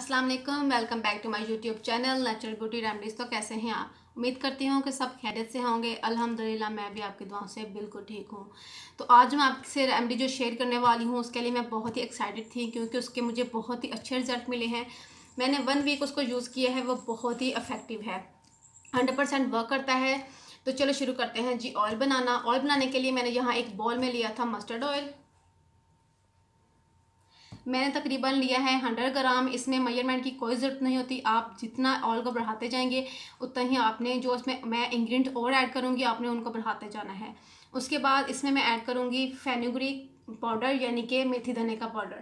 अस्सलाम वालेकुम, welcome back to my YouTube channel natural beauty remedies. तो कैसे हैं आप? उम्मीद करती हूँ कि सब खैरियत से होंगे। अल्हम्दुलिल्लाह मैं भी आपकी दुआओं से बिल्कुल ठीक हूँ। तो आज मैं आपसे रेमेडी जो शेयर करने वाली हूँ उसके लिए मैं बहुत ही एक्साइटेड थी, क्योंकि उसके मुझे बहुत ही अच्छे रिजल्ट मिले हैं। मैंने 1 वीक उसको यूज़ किया है, वो बहुत ही इफ़ेक्टिव है, 100% वर्क करता है। तो चलो शुरू करते हैं जी। ऑयल बनाने के लिए मैंने यहाँ एक बॉल में लिया था मस्टर्ड ऑयल। मैंने तकरीबन लिया है 100 ग्राम। इसमें मेजरमेंट की कोई ज़रूरत नहीं होती, आप जितना ऑयल को बढ़ाते जाएंगे उतना ही आपने जो इसमें मैं इंग्रेडिएंट और ऐड करूँगी आपने उनको बढ़ाते जाना है। उसके बाद इसमें मैं ऐड करूँगी फेनुग्रीक पाउडर, यानी कि मेथी दाने का पाउडर।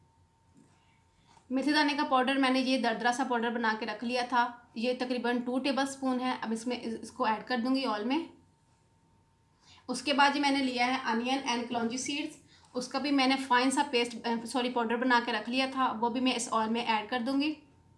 मेथी दाने का पाउडर मैंने ये दरदरा सा पाउडर बना के रख लिया था, ये तकरीबन 2 टेबल स्पून है। अब इसमें इसको ऐड कर दूँगी ऑयल में। उसके बाद ये मैंने लिया है अनियन एंड कलौंजी सीड्स, उसका भी मैंने फाइन सा पाउडर बना के रख लिया था, वो भी मैं इस ऑयल में ऐड कर दूंगी।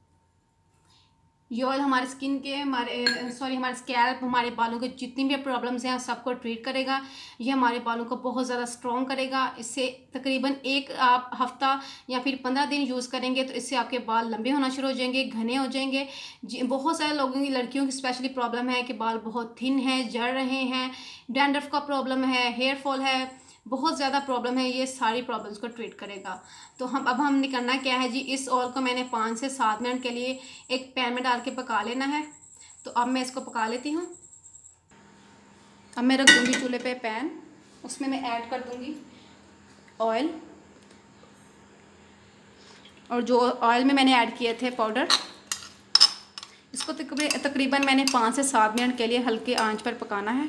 ये ऑयल हमारे स्किन के हमारे स्कैल्प, हमारे बालों के जितनी भी प्रॉब्लम्स हैं सबको ट्रीट करेगा। ये हमारे बालों को बहुत ज़्यादा स्ट्रॉन्ग करेगा। इससे तकरीबन एक आप हफ्ता या फिर 15 दिन यूज़ करेंगे तो इससे आपके बाल लंबे होना शुरू हो जाएंगे, घने हो जाएंगे। बहुत सारे लोगों की, लड़कियों की स्पेशली प्रॉब्लम है कि बाल बहुत थिन है, झड़ रहे हैं, डैंड्रफ का प्रॉब्लम है, हेयर फॉल है, बहुत ज़्यादा प्रॉब्लम है। ये सारी प्रॉब्लम्स को ट्रीट करेगा। तो हमने करना क्या है जी, इस ऑयल को मैंने 5 से 7 मिनट के लिए एक पैन में डाल के पका लेना है। तो अब मैं इसको पका लेती हूँ। अब मैं रख दूँगी चूल्हे पे पैन, उसमें मैं ऐड कर दूँगी ऑयल, और जो ऑयल में मैंने ऐड किए थे पाउडर, इसको तकरीबन मैंने 5 से 7 मिनट के लिए हल्के आंच पर पकाना है।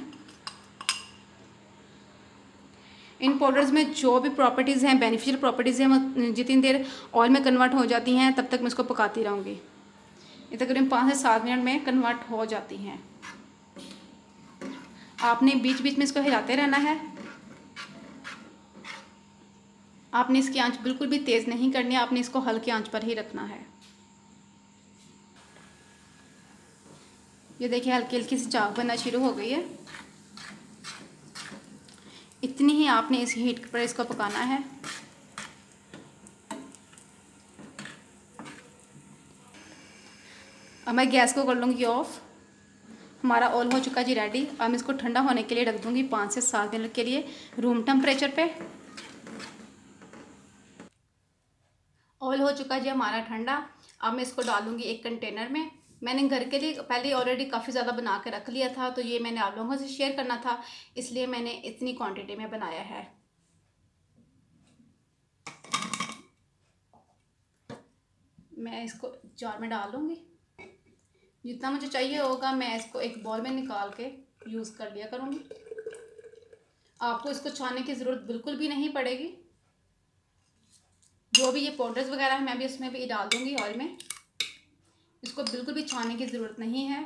इन पाउडर्स में जो भी प्रॉपर्टीज़ हैं, बेनिफिशियल प्रॉपर्टीज़ हैं, वो जितनी देर ऑयल में कन्वर्ट हो जाती हैं तब तक मैं इसको पकाती रहूँगी। ये तकरीबन 5 से 7 मिनट में कन्वर्ट हो जाती हैं। आपने बीच बीच में इसको हिलाते रहना है। आपने इसकी आंच बिल्कुल भी तेज़ नहीं करनी है, आपने इसको हल्की आंच पर ही रखना है। ये देखिए हल्की हल्की सी चाक बनना शुरू हो गई है। इतनी ही आपने इस हीट पर इसको पकाना है। अब मैं गैस को कर लूँगी ऑफ। हमारा ऑयल हो चुका जी रेडी। अब मैं इसको ठंडा होने के लिए रख दूँगी 5 से 7 मिनट के लिए रूम टेम्परेचर पे। ऑयल हो चुका जी हमारा ठंडा। अब मैं इसको डालूँगी एक कंटेनर में। मैंने घर के लिए पहले ऑलरेडी काफ़ी ज़्यादा बना के रख लिया था, तो ये मैंने आप लोगों से शेयर करना था, इसलिए मैंने इतनी क्वांटिटी में बनाया है। मैं इसको जार में डाल लूँगी। जितना मुझे चाहिए होगा मैं इसको एक बॉल में निकाल के यूज़ कर लिया करूँगी। आपको इसको छानने की ज़रूरत बिल्कुल भी नहीं पड़ेगी। जो भी ये पाउडर्स वगैरह है मैं भी उसमें भी डाल दूँगी ऑयल में। इसको बिल्कुल भी छानने की ज़रूरत नहीं है।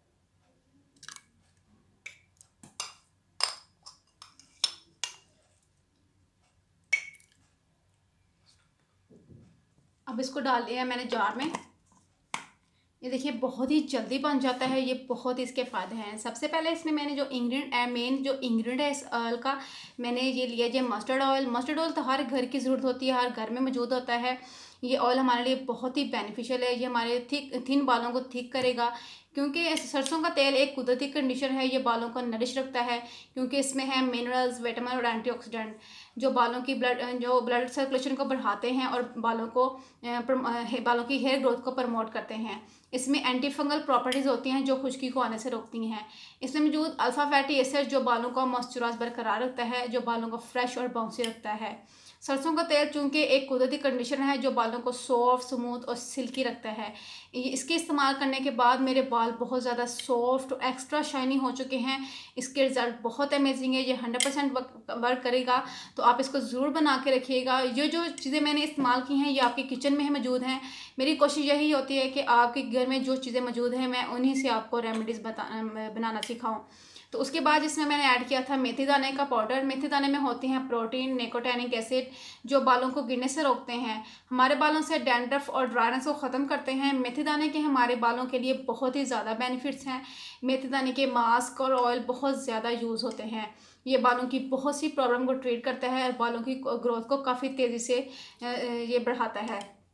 अब इसको डाल लिया है मैंने जार में। ये देखिए बहुत ही जल्दी बन जाता है, ये बहुत इसके फ़ायदे हैं। सबसे पहले इसमें मैंने जो मेन जो इंग्रेडिएंट है इस ऑयल का, मैंने ये लिया जो मस्टर्ड ऑयल। मस्टर्ड ऑयल तो हर घर की ज़रूरत होती है, हर घर में मौजूद होता है। ये ऑयल हमारे लिए बहुत ही बेनिफिशियल है। ये हमारे थिन बालों को थिक करेगा, क्योंकि सरसों का तेल एक कुदरती कंडीशनर है। ये बालों को नरिश रखता है, क्योंकि इसमें है मिनरल्स, विटामिन और एंटीऑक्सीडेंट, जो बालों की ब्लड सर्कुलेशन को बढ़ाते हैं और बालों की हेयर ग्रोथ को प्रमोट करते हैं। इसमें एंटी फंगल प्रॉपर्टीज़ होती हैं जो खुश्की को आने से रोकती हैं। इसमें मौजूद अल्फ़ा फैटी एसिड जो बालों का मॉइस्चराइज बरकरार रखता है, जो बालों को फ्रेश और बाउंसी रखता है। सरसों का तेल चूँकि एक कुदरती कंडीशनर है जो बालों को सॉफ्ट, स्मूथ और सिल्की रखता है। इसके इस्तेमाल करने के बाद मेरे बाल बहुत ज़्यादा सॉफ्ट और एक्स्ट्रा शाइनी हो चुके हैं। इसके रिज़ल्ट बहुत अमेजिंग है। ये 100% वर्क करेगा, तो आप इसको ज़रूर बना के रखिएगा। ये जो चीज़ें मैंने इस्तेमाल की हैं ये आपके किचन में मौजूद हैं। मेरी कोशिश यही होती है कि आपके घर में जो चीज़ें मौजूद हैं मैं उन्हीं से आपको रेमेडीज़ बनाना सिखाऊँ। तो उसके बाद इसमें मैंने ऐड किया था मेथी दाने का पाउडर। मेथी दाने में होती हैं प्रोटीन, निकोटिनिक एसिड, जो बालों को गिरने से रोकते हैं, हमारे बालों से डैंड्रफ और ड्राइनेस को ख़त्म करते हैं। मेथी दाने के हमारे बालों के लिए बहुत ही ज़्यादा बेनिफिट्स हैं। मेथी दाने के मास्क और ऑयल बहुत ज़्यादा यूज़ होते हैं। ये बालों की बहुत सी प्रॉब्लम को ट्रीट करता है और बालों की ग्रोथ को काफ़ी तेज़ी से ये बढ़ाता है।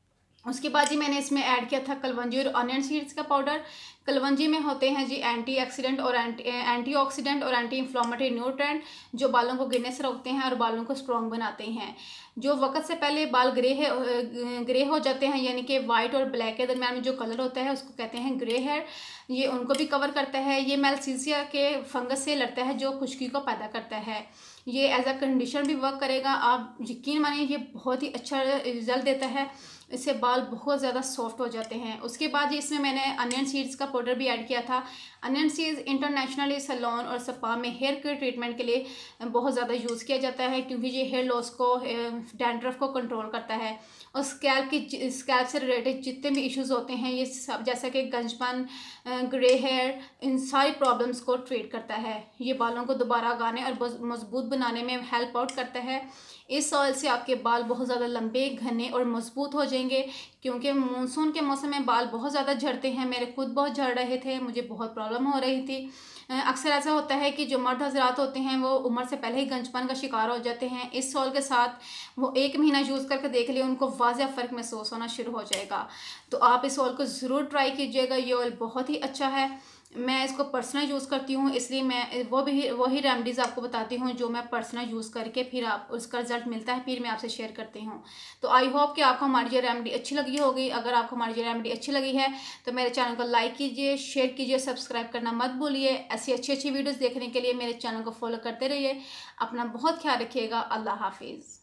उसके बाद जी मैंने इसमें ऐड किया था कलवंजी और अनियन सीड्स का पाउडर। कलवंजी में होते हैं जी एंटीऑक्सीडेंट और एंटीऑक्सीडेंट और एंटी इन्फ्लामेटरी न्यूट्रिएंट, जो बालों को गिरने से रोकते हैं और बालों को स्ट्रॉन्ग बनाते हैं। जो वक्त से पहले बाल ग्रे हो जाते हैं, यानी कि वाइट और ब्लैक के दरमियान में जो कलर होता है उसको कहते हैं ग्रे हेयर, ये उनको भी कवर करता है। ये मेलासिसिया के फंगस से लड़ता है जो खुश्की को पैदा करता है। ये एज अ कंडीशनर भी वर्क करेगा। आप यकीन मानिए ये बहुत ही अच्छा रिजल्ट देता है, इससे बाल बहुत ज़्यादा सॉफ्ट हो जाते हैं। उसके बाद इसमें मैंने अनियन सीड्स का पाउडर भी ऐड किया था। अनियन सीड्स इंटरनेशनली सैलून और स्पा में हेयर केयर ट्रीटमेंट के लिए बहुत ज़्यादा यूज़ किया जाता है, क्योंकि ये हेयर लॉस को, डैंड्रफ को कंट्रोल करता है और स्कैल्प से रिलेटेड जितने भी इश्यूज़ होते हैं ये सब, जैसा कि गंजपन, ग्रे हेयर, इन सारी प्रॉब्लम्स को ट्रीट करता है। ये बालों को दोबारा उगाने और मजबूत बनाने में हेल्प आउट करता है। इस ऑयल से आपके बाल बहुत ज़्यादा लंबे, घने और मजबूत हो जाएंगे, क्योंकि मानसून के मौसम में बाल बहुत ज़्यादा झड़ते हैं। मेरे खुद बहुत झड़ रहे थे, मुझे बहुत प्रॉब्लम हो रही थी। अक्सर ऐसा होता है कि जो मर्द हजरात होते हैं वो उम्र से पहले ही गंजपन का शिकार हो जाते हैं। इस ऑयल के साथ वो 1 महीना यूज़ करके देख लिए, उनको वाज़ेह फ़र्क महसूस होना शुरू हो जाएगा। तो आप इस ऑयल को ज़रूर ट्राई कीजिएगा। ये ऑयल बहुत ही अच्छा है, मैं इसको पर्सनल यूज़ करती हूँ, इसलिए मैं वही रेमेडीज़ आपको बताती हूँ जो मैं पर्सनल यूज़ करके फिर आप उसका रिजल्ट मिलता है, फिर मैं आपसे शेयर करती हूँ। तो आई होप कि आपको हमारी ये रेमेडी अच्छी लगी होगी। अगर आपको हमारी ये रेमेडी अच्छी लगी है तो मेरे चैनल को लाइक कीजिए, शेयर कीजिए, सब्सक्राइब करना मत भूलिए। ऐसी अच्छी अच्छी वीडियोज़ देखने के लिए मेरे चैनल को फॉलो करते रहिए। अपना बहुत ख्याल रखिएगा। अल्लाह हाफिज़।